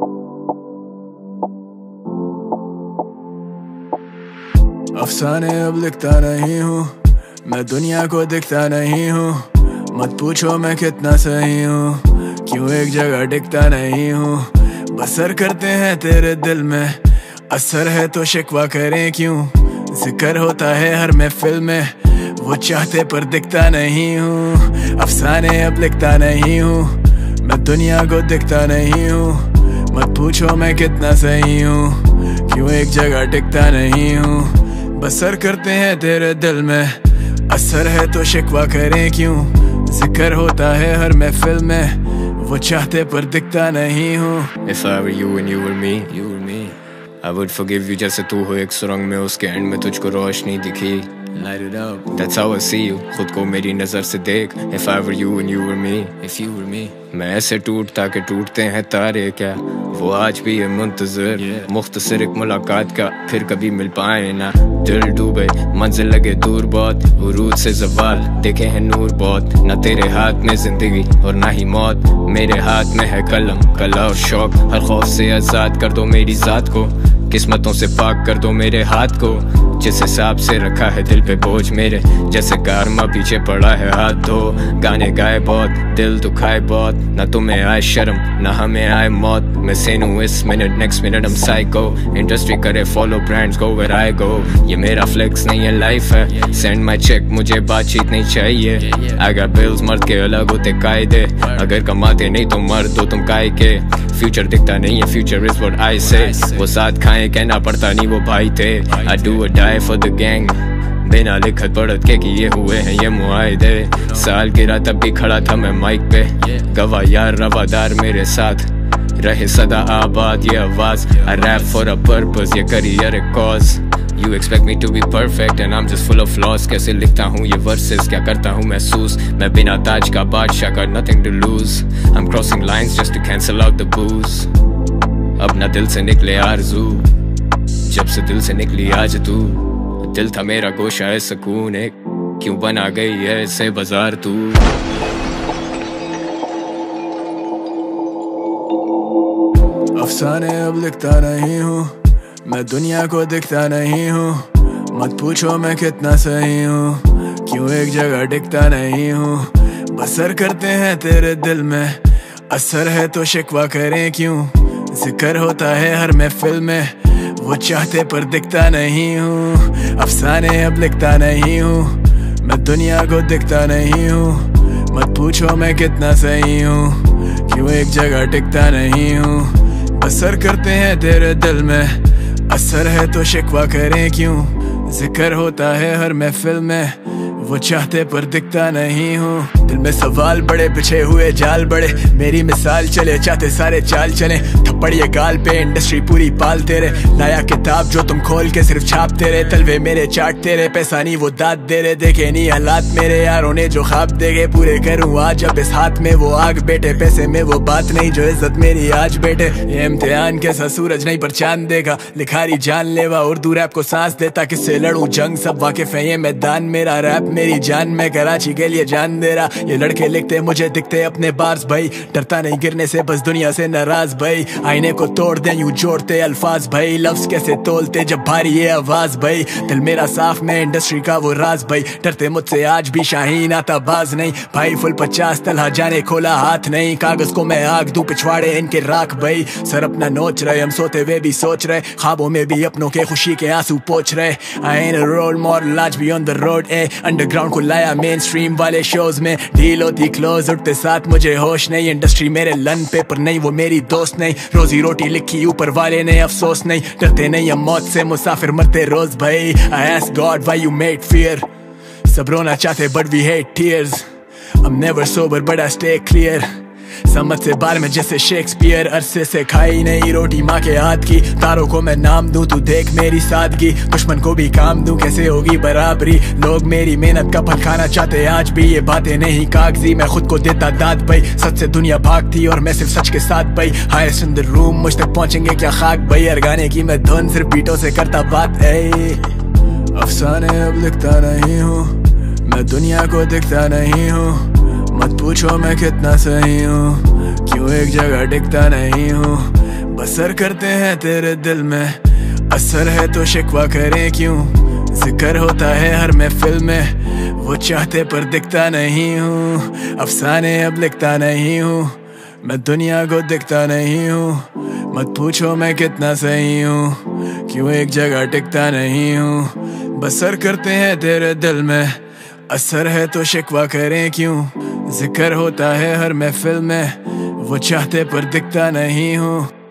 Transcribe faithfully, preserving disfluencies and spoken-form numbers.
अफसाने अब लिखता नहीं हूँ, मैं दुनिया को दिखता नहीं हूँ। मत पूछो मैं कितना सही हूँ, क्यों एक जगह टिकता नहीं हूँ। बसर करते हैं तेरे दिल में, असर है तो शिकवा करें क्यों। जिक्र होता है हर महफिल में, वो चाहते पर दिखता नहीं हूँ। अफसाने अब लिखता नहीं हूँ, मैं दुनिया को दिखता नहीं हूँ। मत पूछो मैं कितना सही हूँ, क्यों एक जगह टिकता नहीं हूँ। बसर करते हैं तेरे दिल में, असर है तो शिकवा करें क्यों। जिक्र होता है हर महफिल में, वो चाहते पर दिखता नहीं हूँ। If I were you and you were me, you were me, I would forgive you जैसे तू हो एक सुरंग में, उसके एंड में तुझको रोशनी दिखी। Light it up, that's how I see you, खुद को मेरी नजर से देख। If I were you and you were me, if you were me, मैं ऐसे टूटता के टूटते हैं तारे क्या, वो आज भी है मुंतजर। yeah. मुख्तसर एक मुलाकात का, फिर कभी मिल पाए ना। दिल डूबे मंजिल लगे दूर बहुत, उरूज से जवाल देखे हैं नूर बहुत। ना तेरे हाथ में जिंदगी और ना ही मौत, मेरे हाथ में है कलम कला और शौक। हर खौफ से आजाद कर दो मेरी जात को, किस्मतों से पाक कर दो मेरे हाथ को। जिस हिसाब से रखा है दिल पे बोझ मेरे, जैसे कारमा पीछे पड़ा है हाथ धो। गाने गाए बहुत, दिल दुखाए बहुत, ना तुम्हें आए शर्म ना हमें आए मौत। मैं सेन हूँ इस मिनट, नेक्स्ट मिनट हम साइको। इंडस्ट्री करे follow, brands go where I go. ये मेरा फ्लेक्स नहीं है लाइफ है, सेंड माई चेक मुझे बातचीत नहीं चाहिए। आई गॉट बिल्स, मर्द के अलग होते कायदे, अगर कमाते नहीं तो मर्द हो तुम काय के। फ्यूचर दिखता नहीं है, फ्यूचर इज व्हाट आई से। वो साथ खाए कहना पड़ता नहीं वो भाई थे। I do a die for the gang, बिना लिखत पढ़त के किए हुए हैं ये मुआहदे। साल गिरा तब भी खड़ा था मैं माइक पे, गवाह यार रवादार मेरे साथ रहे सदा आबाद ये आवाज। I rap for a purpose, ये करियर एक cause। You expect me to be perfect and I'm just full of flaws। कैसे लिखता हूँ ये verses, क्या करता हूँ महसूस। मैं बिना ताज का बादशाह का, nothing to lose। I'm crossing lines just to cancel out the booze। अब ना दिल से निकले आरज़ू, जब से दिल से निकली आज तू। दिल था मेरा गोशा है सुकून एक, क्यों बना गई है ऐसे बाजार तू। अफसाने अब लिखता नहीं हूँ, मैं दुनिया को दिखता नहीं हूँ। मत पूछो मैं कितना सही हूँ, क्यों एक जगह टिकता नहीं हूँ। बसर करते हैं तेरे दिल में, असर है तो शिकवा करें क्यों। जिक्र होता है हर महफिल में, वो चाहते पर दिखता नहीं हूँ। अफसाने अब लिखता नहीं हूँ, मैं दुनिया को दिखता नहीं हूँ। मत पूछो मैं कितना सही हूँ, क्यों एक जगह टिकता नहीं हूँ। बसर करते हैं तेरे दिल में, असर है तो शिकवा करें क्यों। जिक्र होता है हर महफिल में, वो चाहते पर दिखता नहीं हूँ। दिल में सवाल बड़े, पिछे हुए जाल बड़े, मेरी मिसाल चले चाहते सारे चाल चले। थप्पड़ ये गाल पे, इंडस्ट्री पूरी पाल तेरे। लाया किताब जो तुम खोल के सिर्फ छाप तेरे, तलवे मेरे चाट तेरे, पैसा नहीं वो दाद दे रहे। देखे नहीं हालात मेरे यारों ने जो ख्वाब देखे, पूरे करूँ आज अब इस हाथ में वो आग बेटे। पैसे में वो बात नहीं जो इज्जत मेरी आज बेटे। ये इम्तिहान कैसा सूरज नहीं पर चांद देगा, लिखारी जान लेवा उर्दू रैप को सांस देता। किससे लड़ूं जंग सब वाकिफ है ये मैदान मेरा। रैप मेरी जान में कराची के लिए जान दे रहा। ये लड़के लिखते मुझे दिखते अपने बार्स भाई, डरता नहीं गिरने से बस दुनिया से नाराज भाई। आईने को तोड़ दे यूं जोड़ते अल्फाज भाई, लफ्ज कैसे तोलते जब भारी ये आवाज भाई। दिल मेरा साफ में इंडस्ट्री का वो राज भाई, डरते मुझसे आज भी शाहीन आता बाज नहीं भाई। फुल पचास तलहा जाने खोला हाथ नहीं, कागज को मैं आग दूं पिछवाड़े इनके राख भाई। सर अपना नोच रहे, हम सोते हुए भी सोच रहे, ख्वाबों में भी अपनों के खुशी के आंसू पोंछ रहे। I ain't a role model, आज भी on the road ए। अंडरग्राउंड को लाया मेन स्ट्रीम वाले शोज में, डील होती क्लोज उठते साथ मुझे होश नहीं। इंडस्ट्री मेरे लन पेपर नहीं, वो मेरी दोस्त नहीं। रोजी रोटी लिखी ऊपर वाले ने, अफसोस नहीं। डरते नहीं हम मौत से, मुसाफिर मरते रोज भाई। I ask God why you made fear, सब रोना चाहते but we hate tears। I'm never sober but I stay clear, समझ से बार में जैसे शेक्सपियर। अरसे से खाई नहीं रोटी माँ के हाथ की, तारों को मैं नाम दूं तू देख मेरी सादगी। दुश्मन को भी काम दूं कैसे होगी बराबरी, लोग मेरी मेहनत का फल खाना चाहते आज भी। ये बातें नहीं कागजी, मैं खुद को देता दाद भाई। सच से दुनिया भागती और मैं सिर्फ सच के साथ भाई। हाईएस्ट इन द रूम, मुझ तक पहुंचेंगे क्या खाक भाई। हर गाने की मैं धुन सिर्फ बीटों से करता बात है। अफसाने अब लिखता नहीं हूँ, मैं दुनिया को दिखता नहीं हूँ। मत पूछो मैं कितना सही हूँ, क्यों एक जगह टिकता नहीं हूँ। बसर करते हैं तेरे दिल में। असर है तो शिकवा करें क्यों, जिक्र होता है हर महफिल में। वो चाहते पर दिखता नहीं हूँ, अफसाने अब लिखता नहीं हूँ। मैं दुनिया को दिखता नहीं हूँ, मत पूछो मैं कितना सही हूँ। क्यों एक जगह टिकता नहीं हूँ, बसर करते हैं तेरे दिल में। असर है तो शिकवा करें क्यों, जिक्र होता है हर महफिल में। वो चाहते पर दिखता नहीं हूँ।